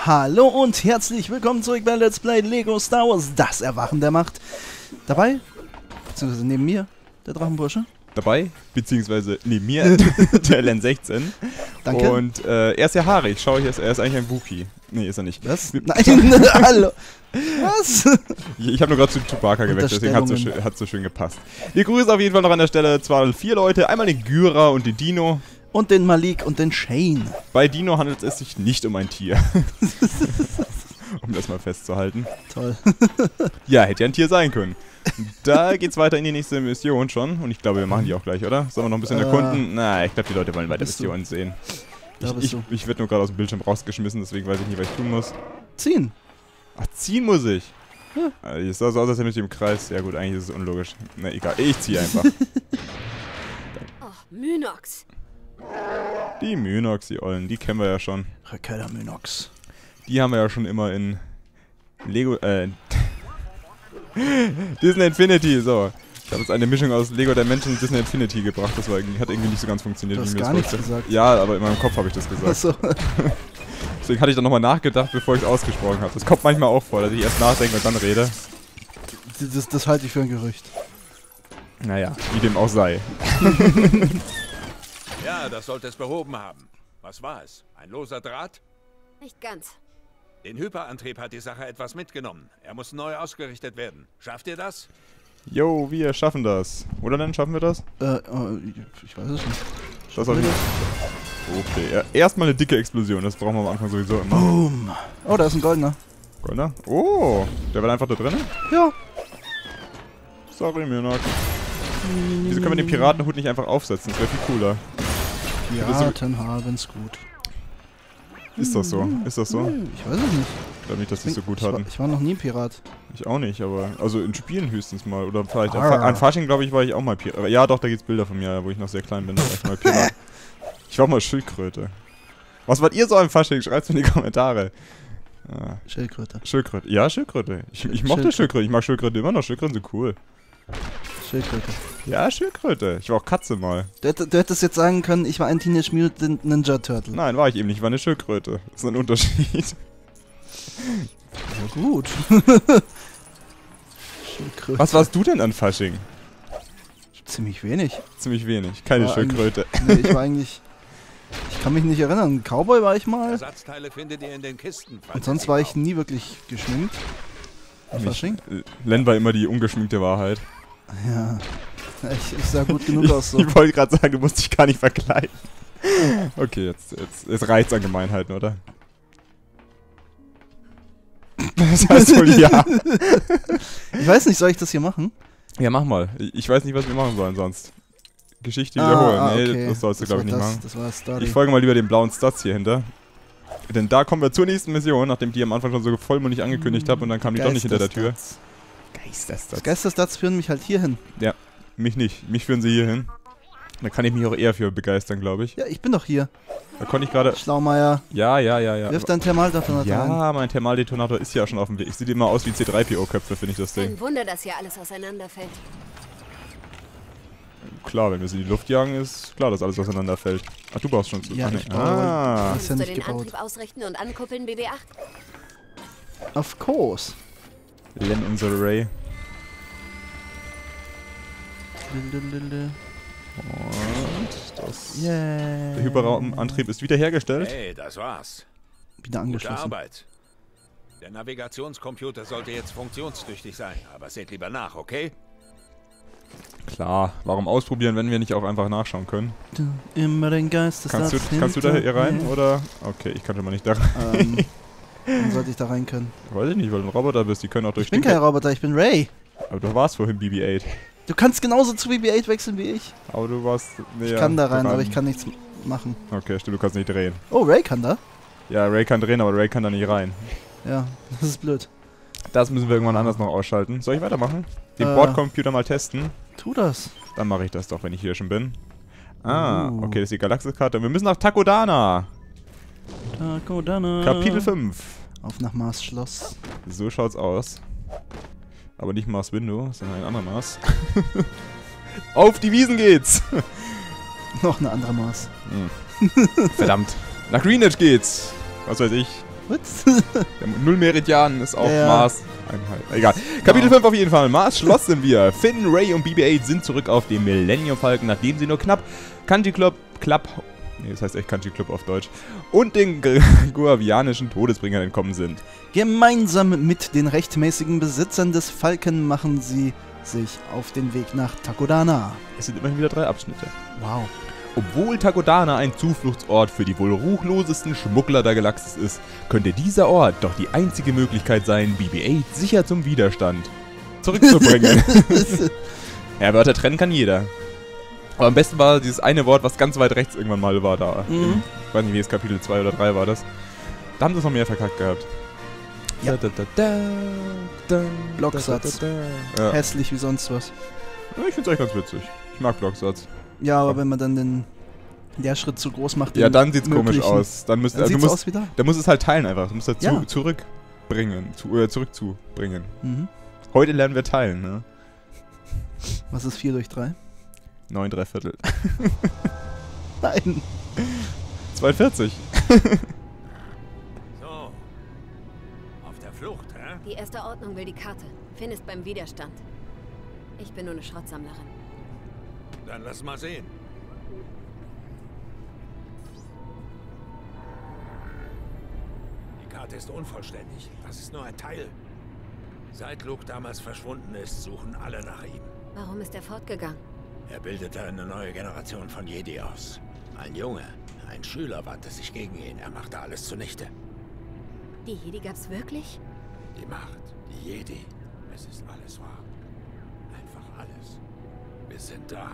Hallo und herzlich willkommen zurück bei Let's Play Lego Star Wars, das Erwachen der Macht. Dabei, beziehungsweise neben mir, der Drachenbursche. Dabei, beziehungsweise neben mir, der LN16. Danke. Und er ist ja haarig, schau ich, er ist eigentlich ein Wookie. Nee, ist er nicht. Was? Nein, hallo. Was? Ich habe nur gerade zu Chewbacca gewechselt, deswegen hat so schön gepasst. Wir grüßen auf jeden Fall noch an der Stelle zwar 4 Leute, einmal den Gyra und den Dino. Und den Malik und den Shane. Bei Dino handelt es sich nicht um ein Tier. Um das mal festzuhalten. Toll. Ja, hätte ja ein Tier sein können. Da geht's weiter in die nächste Mission schon. Und ich glaube, wir machen die auch gleich, oder? Sollen wir noch ein bisschen erkunden? Na, ich glaube, die Leute wollen weiter Missionen sehen. Ich werde nur gerade aus dem Bildschirm rausgeschmissen, deswegen weiß ich nicht, was ich tun muss. Ziehen. Ach, ziehen muss ich. Ja. Es sah so aus, als hätte ich im Kreis. Ja gut, eigentlich ist es unlogisch. Na egal, ich ziehe einfach. Oh, Mynox. Die Mynox, die Ollen, die kennen wir ja schon. Rückkehr der Mynox. Die haben wir ja schon immer in Lego, Disney Infinity, so. Ich habe jetzt eine Mischung aus Lego Dimension und Disney Infinity gebracht. Das war hat irgendwie nicht so ganz funktioniert, Du hast wie mir gar das nichts gesagt. Ja, aber in meinem Kopf habe ich das gesagt. Achso. Deswegen hatte ich dann nochmal nachgedacht, bevor ich es ausgesprochen habe. Das kommt manchmal auch vor, dass ich erst nachdenke und dann rede. Das halte ich für ein Gerücht. Naja, wie dem auch sei. Ja, das sollte es behoben haben. Was war es? Ein loser Draht? Nicht ganz. Den Hyperantrieb hat die Sache etwas mitgenommen. Er muss neu ausgerichtet werden. Schafft ihr das? Jo, wir schaffen das. Oder dann schaffen wir das? Ich weiß es nicht. Das okay, ja, erstmal eine dicke Explosion. Das brauchen wir am Anfang sowieso immer. Boom. Oh, da ist ein goldener. Goldener? Oh, der war einfach da drin? Ja. Sorry, Mynox. Wieso können wir den Piratenhut nicht einfach aufsetzen? Das wäre viel cooler. Piraten haben's gut. Ist das so? Ist das so? Ich weiß es nicht. Ich glaube nicht, dass die es so gut hatten. Ich war noch nie Pirat. Ich auch nicht, aber... Also in Spielen höchstens mal. Oder vielleicht... Arr. An Fasching, glaube ich, war ich auch mal Pirat. Ja, doch, da gibt's Bilder von mir, wo ich noch sehr klein bin. Da war ich mal Pirat. Ich war mal Schildkröte. Was wart ihr so am Fasching? Schreibt's in die Kommentare. Ah. Schildkröte. Schildkröte. Ja, Schildkröte. Ich mochte Schildkröte. Ich mag Schildkröte immer noch. Schildkröten sind cool. Schildkröte. Ja, Schildkröte. Ich war auch Katze mal. Du hättest jetzt sagen können, ich war ein Teenage Mutant Ninja Turtle. Nein, war ich eben nicht. Ich war eine Schildkröte. Das ist ein Unterschied. Ja, gut. Schildkröte. Was warst du denn an Fasching? Ziemlich wenig. Ziemlich wenig. Keine War Schildkröte. Nee, ich war eigentlich... Ich kann mich nicht erinnern. Cowboy war ich mal. Ersatzteile findet ihr in den Kisten. Und sonst war ich nie wirklich geschminkt. Fasching? Len war immer die ungeschminkte Wahrheit. Ja. Ich sah gut genug aus so. Ich wollte gerade sagen, du musst dich gar nicht verkleiden. Okay, jetzt reicht's an Gemeinheiten, oder? Das heißt wohl ja. Ich weiß nicht, soll ich das hier machen? Ja, mach mal. Ich weiß nicht, was wir machen sollen sonst. Geschichte wiederholen. Nee, okay. das sollst du, glaube ich, nicht machen. Das war Story. Ich folge mal lieber den blauen Stats hier hinter. Denn da kommen wir zur nächsten Mission, nachdem ich die am Anfang schon so vollmundig angekündigt habe und dann kam die doch nicht hinter der Tür. Geisterstats. Geisterstats führen mich halt hier hin. Ja, mich nicht. Mich führen sie hier hin. Da kann ich mich auch eher für begeistern, glaube ich. Ja, ich bin doch hier. Da konnte ich gerade... Schlaumeier. Ja. Wirf deinen Thermaldetonator rein. Ja, mein Thermaldetonator ist ja schon auf dem Weg. Sieht immer aus wie C3PO-Köpfe, finde ich das Ding. Kein Wunder, dass hier alles auseinanderfällt. Klar, wenn wir sie in die Luft jagen, ist klar, dass alles auseinanderfällt. Ach, du baust schon zu. Ja, Ach, nee. ich baue. Ah. Das ist ja Kannst du nicht den gebaut. Antrieb ausrichten und ankuppeln, BB-8? Of course. Len unsere Ray. Und das... Yeah. Der Hyperraumantrieb ist wiederhergestellt. Hey, das war's. Wieder Gute angeschlossen. Arbeit. Der Navigationscomputer sollte jetzt funktionstüchtig sein, aber seht lieber nach, okay? Klar, warum ausprobieren, wenn wir nicht auch einfach nachschauen können? Du, immer den Geistessatz Kannst du da hier rein, hinter oder? Okay, ich kann schon mal nicht da rein. mir. Dann sollte ich da rein können. Weiß ich nicht, weil du ein Roboter bist, die können auch durch Ich bin kein Roboter, ich bin Ray. Aber du warst vorhin BB-8. Du kannst genauso zu BB-8 wechseln wie ich. Aber du warst... Nee, Ich kann da rein, aber ich kann nichts machen. Okay, stimmt, du kannst nicht drehen. Oh, Ray kann da? Ja, Ray kann drehen, aber Ray kann da nicht rein. Ja, das ist blöd. Das müssen wir irgendwann anders noch ausschalten. Soll ich weitermachen? Den Bordcomputer mal testen? Tu das. Dann mache ich das doch, wenn ich hier schon bin. Ah, okay, das ist die Galaxiskarte. Wir müssen nach Takodana. Takodana. Kapitel 5. Auf nach Mars Schloss. So schaut's aus. Aber nicht Mars Window, sondern ein anderer Mars. Auf die Wiesen geht's! Noch eine andere Mars. Verdammt. Nach Greenwich geht's. Was weiß ich. Was? Der Nullmeridian ist auch Ja. Mars. Egal. Kapitel 5 auf jeden Fall. Mars Schloss sind wir. Finn, Ray und BB-8 sind zurück auf dem Millennium Falcon, nachdem sie nur knapp Kanji Club, nee, das heißt echt Kanji Club auf Deutsch, und den guavianischen Todesbringern entkommen sind. Gemeinsam mit den rechtmäßigen Besitzern des Falken machen sie sich auf den Weg nach Takodana. Es sind immerhin wieder 3 Abschnitte. Wow. Obwohl Takodana ein Zufluchtsort für die wohl ruchlosesten Schmuggler der Galaxis ist, könnte dieser Ort doch die einzige Möglichkeit sein, BB-8 sicher zum Widerstand zurückzubringen. Ja, Wörter trennen kann jeder. Aber am besten war dieses eine Wort, was ganz weit rechts irgendwann mal war da. Ich weiß nicht, wie es Kapitel 2 oder 3 war das. Da haben sie es noch mehr verkackt gehabt. Ja. Blocksatz. Ja. Hässlich wie sonst was. Ja, ich finde es eigentlich ganz witzig. Ich mag Blocksatz. Ja, aber wenn man dann der Schritt zu groß macht... Ja, dann sieht's komisch aus. Dann sieht's aus wie da? Da musst es halt teilen einfach. Du musst das Ja. zurückbringen. Zurückzubringen. Mhm. Heute lernen wir teilen, ne? Was ist 4 durch 3? 9 3/4. Nein. 42. So. Auf der Flucht, hä? Die erste Ordnung will die Karte. Finn ist beim Widerstand. Ich bin nur eine Schrottsammlerin. Dann lass mal sehen. Die Karte ist unvollständig. Das ist nur ein Teil. Seit Luke damals verschwunden ist, suchen alle nach ihm. Warum ist er fortgegangen? Er bildete eine neue Generation von Jedi aus. Ein Junge, ein Schüler wandte sich gegen ihn. Er machte alles zunichte. Die Jedi gab's wirklich? Die Macht, die Jedi. Es ist alles wahr. Einfach alles. Wir sind da.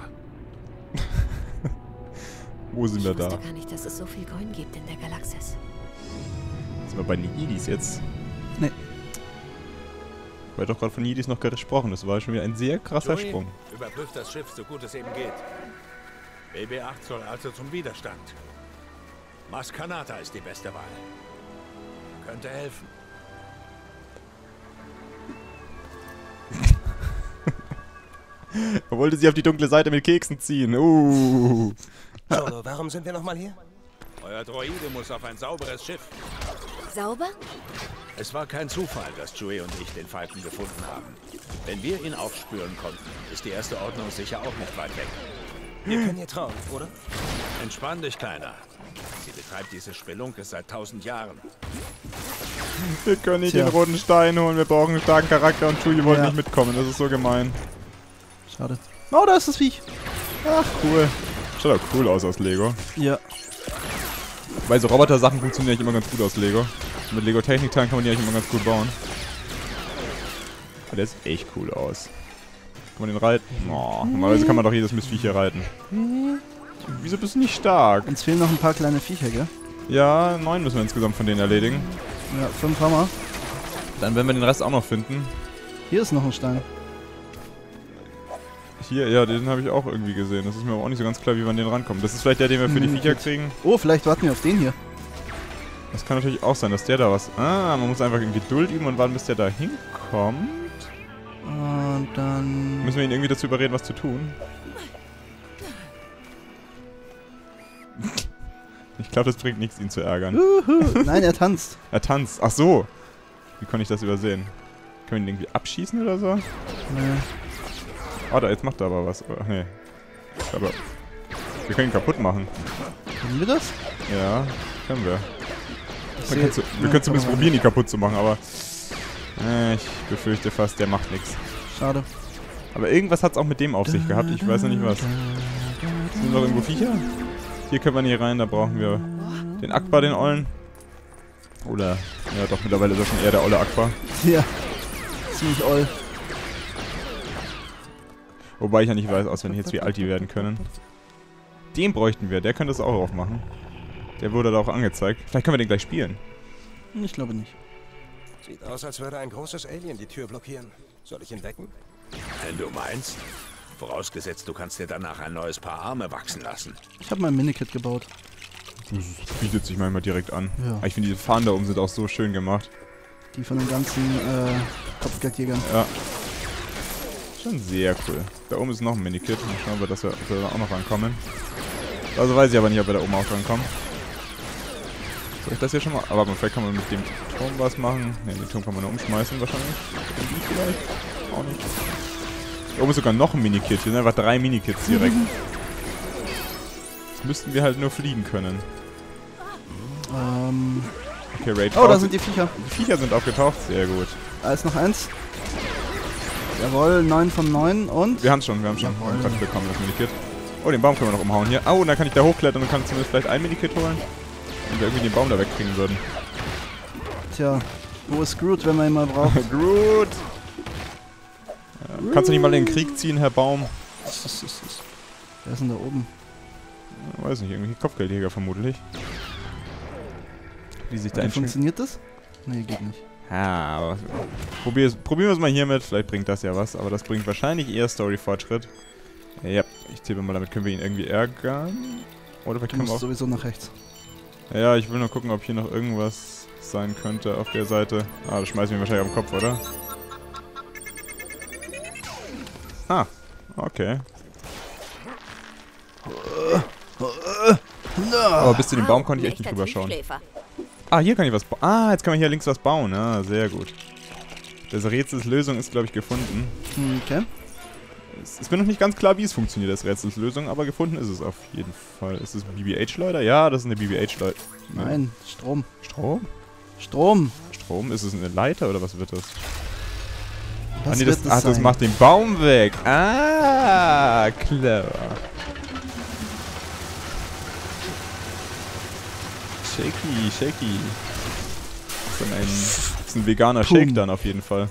Wo sind wir Ich da? wusste gar nicht, dass es so viel Grün gibt in der Galaxis. Sind wir bei den Jedis jetzt? Nee. Ich habe doch gerade von Jedis noch gesprochen. Das war schon wieder ein sehr krasser Joey, Sprung. überprüft das Schiff, so gut es eben geht. BB-8 soll also zum Widerstand. Maskanata ist die beste Wahl. Könnte helfen. Er wollte sie auf die dunkle Seite mit Keksen ziehen. Solo, warum sind wir nochmal hier? Euer Droide muss auf ein sauberes Schiff. Sauber? Es war kein Zufall, dass Joey und ich den Falken gefunden haben. Wenn wir ihn aufspüren konnten, ist die erste Ordnung sicher auch nicht weit weg. Wir können ihr trauen, oder? Entspann dich, Kleiner. Sie betreibt diese Spelunke seit 1000 Jahren. Wir können nicht Tja. den roten Stein holen. Wir brauchen einen starken Charakter und Chewie wollte Ja. nicht mitkommen. Das ist so gemein. Schade. Oh, da ist das Viech. Ach, cool. Schaut auch cool aus Lego. Ja. Weil so Roboter-Sachen funktionieren eigentlich immer ganz gut aus Lego. Mit Lego-Technik-Teilen kann man die eigentlich immer ganz gut bauen. Aber der sieht echt cool aus. Kann man den reiten? Oh, normalerweise kann man doch jedes Mistviech hier reiten. Wieso bist du nicht stark? Uns fehlen noch ein paar kleine Viecher, gell? Ja, 9 müssen wir insgesamt von denen erledigen. Ja, 5 haben wir. Dann werden wir den Rest auch noch finden. Hier ist noch ein Stein. Hier, ja, den habe ich auch irgendwie gesehen. Das ist mir aber auch nicht so ganz klar, wie wir an den rankommen. Das ist vielleicht der, den wir für die Viecher kriegen. Oh, vielleicht warten wir auf den hier. Das kann natürlich auch sein, dass der da was... Ah, man muss einfach in Geduld üben und warten, bis der da hinkommt. Und dann... Müssen wir ihn irgendwie dazu überreden, was zu tun? Ich glaube, das bringt nichts, ihn zu ärgern. Nein, er tanzt. Er tanzt. Ach so. Wie konnte ich das übersehen? Können wir ihn irgendwie abschießen oder so? Nee. Oh, da, jetzt macht er aber was. Ach, nee. Aber... Wir können ihn kaputt machen. Können wir das? Ja, können wir. sehe- Wir können zumindest probieren, ihn kaputt zu machen, aber... ich befürchte fast, der macht nichts. Schade. Aber irgendwas hat es auch mit dem auf sich gehabt. Ich weiß noch nicht was. Sind noch irgendwo Viecher? Hier können wir nicht rein, da brauchen wir den Akbar, den Ollen. Oder, ja doch, mittlerweile ist das schon eher der olle Akbar. Ja. Ziemlich oll. Wobei ich ja nicht weiß, auswendig jetzt, wie alt die werden können. Den bräuchten wir, der könnte es auch aufmachen. Der wurde da auch angezeigt. Vielleicht können wir den gleich spielen. Ich glaube nicht. Sieht aus, als würde ein großes Alien die Tür blockieren. Soll ich ihn wecken? Wenn du meinst. Vorausgesetzt, du kannst dir danach ein neues Paar Arme wachsen lassen. Ich habe mein Minikit gebaut. Das bietet sich manchmal direkt an. Ja. Aber ich finde, diese Fahnen da oben sind auch so schön gemacht. Die von den ganzen Kopfgeldjägern. Ja. Schon sehr cool. Da oben ist noch ein Minikit. Mal schauen wir, dass wir da auch noch rankommen. Also weiß ich aber nicht, ob wir da oben auch rankommen. Soll ich das hier schon mal? Aber vielleicht kann man mit dem Turm was machen. Ne, den Turm kann man nur umschmeißen wahrscheinlich. Die vielleicht? Auch nicht. Da oben ist sogar noch ein Minikit. Hier sind einfach 3 Minikits direkt. Jetzt müssten wir halt nur fliegen können. Okay, Raid. Oh, da sind die Viecher. Die Viecher sind aufgetaucht. Sehr gut. Da ist noch eins. Jawohl, 9 von 9 und... Wir haben es schon. Wir haben gerade bekommen, das Minikit. Oh, den Baum können wir noch umhauen hier. Oh, und dann kann ich da hochklettern und kann zumindest vielleicht ein Minikit holen. Wenn wir irgendwie den Baum da wegkriegen würden. Tja, wo ist Groot, wenn man ihn mal braucht? Groot! Ja, kannst du nicht mal in den Krieg ziehen, Herr Baum? Wer ist denn da oben? Ja, weiß nicht, irgendwie Kopfgeldjäger vermutlich. Wie sich da Wie funktioniert das? Nee, geht nicht. Ja, aber probieren wir es mal hiermit. Vielleicht bringt das ja was, aber das bringt wahrscheinlich eher Story-Fortschritt. Ja, ich tippe mal, damit können wir ihn irgendwie ärgern. Oder vielleicht können wir auch... sowieso nach rechts. Ja, ich will nur gucken, ob hier noch irgendwas sein könnte auf der Seite. Ah, das schmeißen wir wahrscheinlich auf den Kopf, oder? Ah, okay. Aber bis zu dem Baum konnte ich echt nicht drüber schauen. Ah, hier kann ich was bauen. Ah, jetzt kann man hier links was bauen. Ah, sehr gut. Das Rätselslösung ist, glaube ich, gefunden. Okay. Es ist mir noch nicht ganz klar, wie es funktioniert, das Rätselslösung, aber gefunden ist es auf jeden Fall. Ist das BBH-Schleuder? Ja, das ist eine BBH-Schleuder. Nein, Strom. Strom? Strom. Strom? Ist es eine Leiter oder was wird das? Was nee, wird das das macht den Baum weg. Ah, clever. Shaky, shaky. Das ist ein veganer Shake dann auf jeden Fall.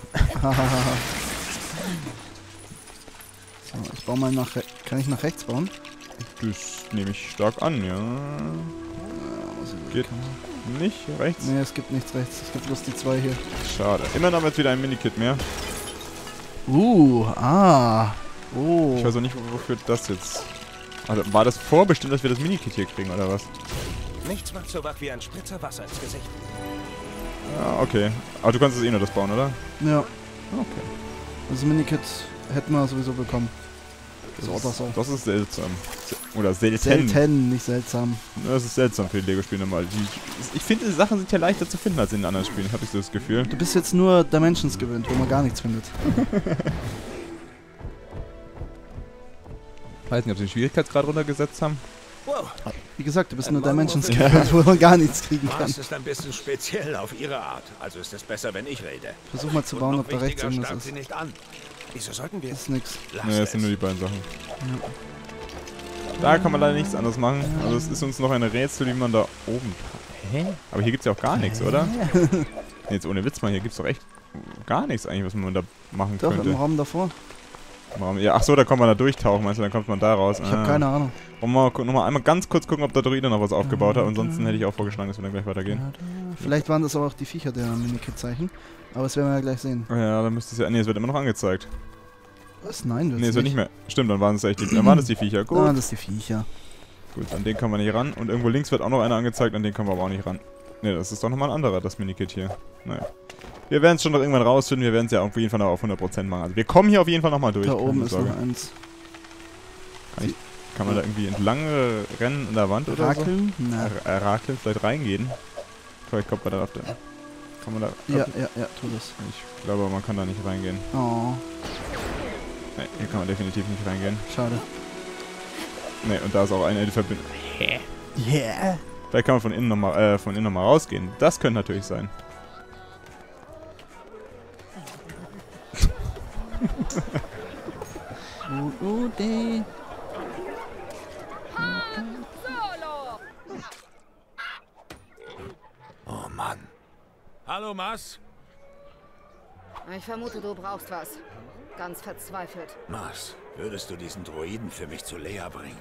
So, ich baue mal nach kann ich nach rechts bauen? Das nehme ich stark an, ja. Geht nicht rechts? Nee, es gibt nichts rechts. Es gibt bloß die 2 hier. Schade. Immerhin haben wir jetzt wieder ein Minikit mehr. Oh. Ich weiß auch nicht, wofür das jetzt... Also, war das vorbestimmt, dass wir das Minikit hier kriegen, oder was? Nichts macht so wach wie ein Spritzer Wasser ins Gesicht. Ja, okay. Aber du kannst es eh nur das bauen, oder? Ja. Okay. Das Minikit hätten wir sowieso bekommen. Das ist seltsam. Oder selten. Selten, nicht seltsam. Das ist seltsam für die Lego-Spiele normal. Ich finde, die Sachen sind ja leichter zu finden als in den anderen Spielen, habe ich so das Gefühl. Du bist jetzt nur Dimensions gewöhnt, wo man gar nichts findet. Ich weiß nicht, ob sie den Schwierigkeitsgrad runtergesetzt haben. Wow. Wie gesagt, du bist nur Dimensions gewöhnt, wo man gar nichts kriegen kann. Mars ist ein bisschen speziell auf ihre Art. Also ist es besser, wenn ich rede. Versuch mal zu bauen, ob da rechts irgendwas starrt sie ist. nicht an. Wieso sollten wir? Das ist nix. Ne, das sind nur die beiden Sachen. Da kann man leider nichts anderes machen. Also es ist uns noch ein Rätsel, wie man da oben... Hä? Aber hier gibt's ja auch gar nichts, oder? Nee, jetzt ohne Witz mal, hier gibt's doch echt gar nichts eigentlich, was man da machen Doch, könnte. im Raum davor. Ja, ach so, da kann man da durchtauchen, meinst du, dann kommt man da raus. Ich habe keine Ahnung. Wollen wir noch mal einmal ganz kurz gucken, ob der Druide noch was aufgebaut hat. Ansonsten hätte ich auch vorgeschlagen, dass wir dann gleich weitergehen. Vielleicht waren das aber auch die Viecher der Minikit-Zeichen. Aber das werden wir ja gleich sehen. Ja, dann müsste es ja... Ne, es wird immer noch angezeigt. Was? Nein, Ne, es wird nicht mehr... Stimmt, dann waren es echt die... Dann waren es die Viecher. Gut. Ah, das ist die Viecher. Gut, an den kommen wir nicht ran. Und irgendwo links wird auch noch einer angezeigt, an den kommen wir aber auch nicht ran. Ne, das ist doch nochmal ein anderer, das Minikit hier. Naja. Wir werden es schon noch irgendwann rausfinden. Wir werden es ja auf jeden Fall noch auf 100% machen. Also wir kommen hier auf jeden Fall nochmal durch. Da oben ist noch eins. Kann man da irgendwie entlang rennen an der Wand oder Rakeln? so? Nein. Rakeln, vielleicht reingehen. Vielleicht kommt man da auf der... Kann man da... Ja, tu das. Ich glaube, man kann da nicht reingehen. Oh, Ne, hier kann man definitiv nicht reingehen. schade. Ne, und da ist auch eine Verbindung. Yeah! Vielleicht kann man von innen nochmal rausgehen. Das könnte natürlich sein. Oh Mann. Hallo, Mars? Ich vermute, du brauchst was. Ganz verzweifelt. Mars, würdest du diesen Droiden für mich zu Lea bringen?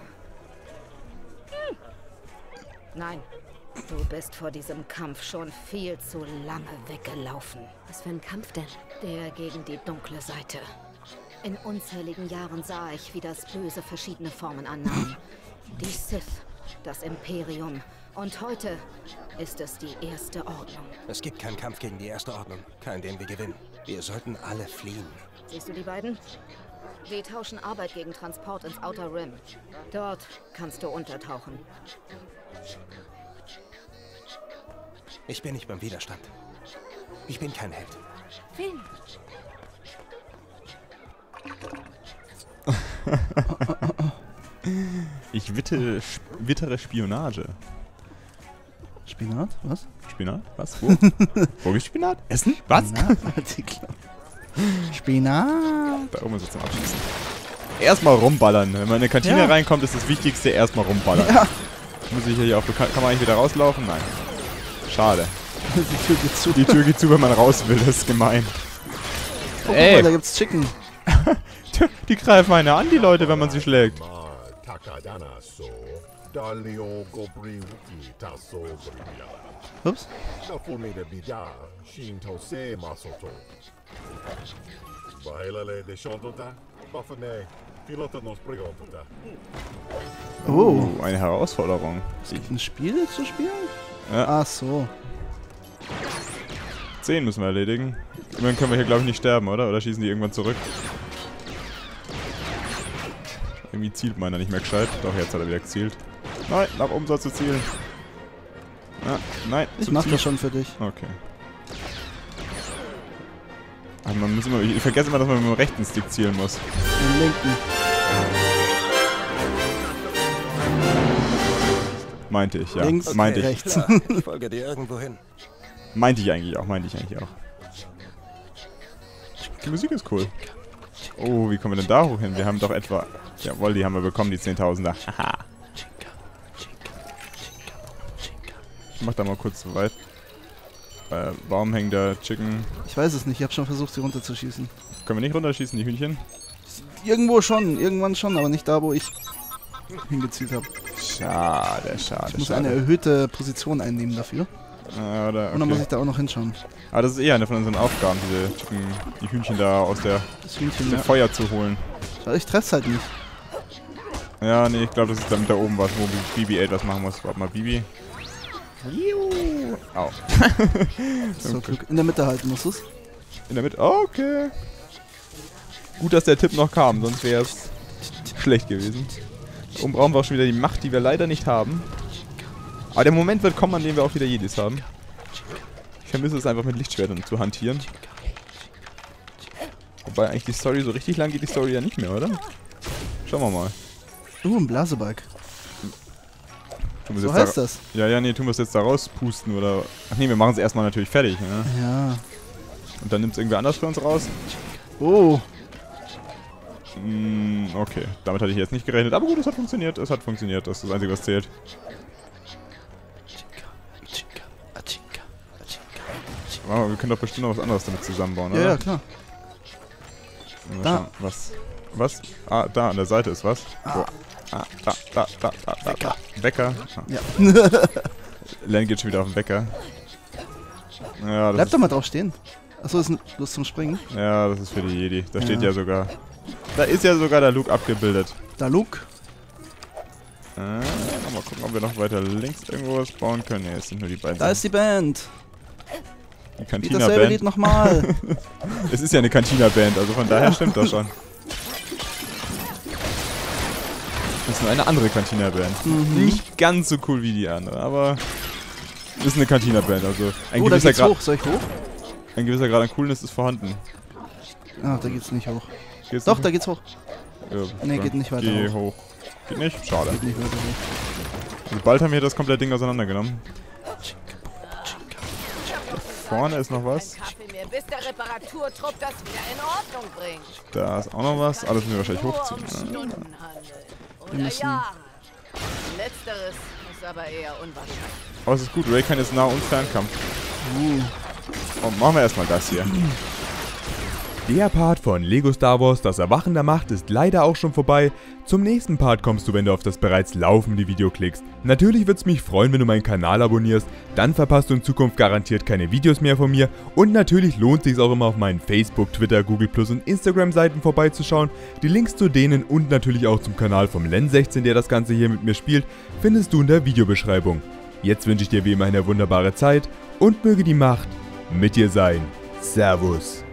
Nein. Du bist vor diesem Kampf schon viel zu lange weggelaufen. Was für ein Kampf denn? Der gegen die dunkle Seite. In unzähligen Jahren sah ich, wie das Böse verschiedene Formen annahm. Die Sith, das Imperium. Und heute ist es die Erste Ordnung. Es gibt keinen Kampf gegen die Erste Ordnung. Keinen, den wir gewinnen. Wir sollten alle fliehen. Siehst du die beiden? Die tauschen Arbeit gegen Transport ins Outer Rim. Dort kannst du untertauchen. Ich bin nicht beim Widerstand. Ich bin kein Held. Finn. Ich wittere Spionage. Spinat? Was? Spinat? Was? Wo? Wo gibt's Spinat? Essen? Was? Spinat. Da oben ist es zum Abschießen. Erstmal rumballern. Wenn man in eine Kantine reinkommt, ist das Wichtigste erstmal rumballern. Ja. Muss ich hier auf. Kann man eigentlich wieder rauslaufen? Nein. Schade. Die Tür geht zu. Die Tür geht zu, wenn man raus will. Das ist gemein. Oh, guck mal, da gibt's Chicken. Die greifen eine an, die Leute, wenn man sie schlägt. Ups. Oh. Eine Herausforderung. Es gibt ein Spiel zu spielen? Ja. Ach so. 10 müssen wir erledigen. Dann können wir hier, glaube ich, nicht sterben, oder? Oder schießen die irgendwann zurück? Irgendwie zielt meiner nicht mehr gescheit. Doch, jetzt hat er wieder gezielt. Nein, nach oben sollst du zielen. Ah, nein. Ich mach das schon für dich. Okay. Aber man muss immer, ich vergesse immer, dass man mit dem rechten Stick zielen muss. Den linken. Meinte ich, ja. Links, meinte ich. rechts. Klar, ich folge dir irgendwo hin. Meinte ich eigentlich auch. Die Musik ist cool. Oh, wie kommen wir denn da hoch hin? Wir haben doch etwa... Jawohl, die haben wir bekommen, die 10.000er. Haha. Ich mach da mal kurz so weit. Warum hängt der Chicken? Ich weiß es nicht, ich habe schon versucht, sie runterzuschießen. Können wir nicht runterschießen, die Hühnchen? Irgendwo schon, irgendwann schon, aber nicht da, wo ich hingezielt habe. Schade. Ich muss eine erhöhte Position einnehmen dafür. Okay. Und dann muss ich da auch noch hinschauen. Aber das ist eher eine von unseren Aufgaben, die Hühnchen da aus dem Feuer zu holen. Ich treff's halt nicht. Ja, nee, ich glaube, das ist damit da oben was, wo Bibi etwas machen muss. Warte mal, Bibi. Au. So, Glück. In der Mitte halten musst du's. In der Mitte? Okay. Gut, dass der Tipp noch kam, sonst wäre es schlecht gewesen. Da oben brauchen wir auch schon wieder die Macht, die wir leider nicht haben. Aber der Moment wird kommen, an dem wir auch wieder Jedis haben. Ich vermisse es einfach mit Lichtschwertern zu hantieren. Wobei eigentlich die Story, so richtig lang geht die Story ja nicht mehr, oder? Schauen wir mal. Ein Blasebalg. So heißt das. Ja, nee, tun wir es jetzt da rauspusten oder... Ach nee, wir machen es erstmal natürlich fertig, ne? Ja. Und dann nimmt es irgendwer anders für uns raus. Oh. Okay, damit hatte ich jetzt nicht gerechnet. Aber gut, es hat funktioniert. Das ist das Einzige, was zählt. Wow, wir können doch bestimmt noch was anderes damit zusammenbauen, oder? Ja, klar. Da. Was? Ah, da an der Seite ist was. Da. Wecker. Ah. Ja. Len geht schon wieder auf den Wecker. Ja, das Bleib doch mal drauf stehen. Achso, ist Lust zum Springen. Ja, das ist für die Jedi. Da steht ja sogar... Da ist ja sogar der Luke abgebildet. Da Luke. Mal gucken, ob wir noch weiter links irgendwo was bauen können. Ne, es sind nur die beiden. Da ist die Band. Die Dasselbe Cantina-Band. Lied nochmal. Es ist ja eine Cantina-Band, also von daher stimmt das schon. Das ist nur eine andere Cantina-Band. Nicht ganz so cool wie die andere, aber ist eine Cantina-Band. Also ein da gewisser geht's Grad, hoch. Soll ich hoch? ein gewisser Grad an Coolness ist vorhanden. Ah, da geht's nicht hoch. Geht's Doch, nicht da geht's hoch. Ja, Nee, dann geht nicht weiter Geh hoch. hoch. Geht nicht? Schade. Geht nicht weiter hoch. Also bald haben wir das komplette Ding auseinandergenommen. Da vorne ist noch was. Bis der Reparaturtrupp das wieder in Ordnung bringt. Da ist auch noch was. Alles müssen wir wahrscheinlich hochziehen. Stundenhandel. Oder Jahre. Letzteres ist aber eher unwahrscheinlich. Aber es ist gut, Ray kann jetzt Nah- und Fernkampf. Oh, machen wir erstmal das hier. Der Part von Lego Star Wars Das Erwachen der Macht ist leider auch schon vorbei. Zum nächsten Part kommst du, wenn du auf das bereits laufende Video klickst. Natürlich würde es mich freuen, wenn du meinen Kanal abonnierst, dann verpasst du in Zukunft garantiert keine Videos mehr von mir und natürlich lohnt es sich auch immer auf meinen Facebook, Twitter, Google+ und Instagram Seiten vorbeizuschauen. Die Links zu denen und natürlich auch zum Kanal vom Len16, der das Ganze hier mit mir spielt, findest du in der Videobeschreibung. Jetzt wünsche ich dir wie immer eine wunderbare Zeit und möge die Macht mit dir sein. Servus.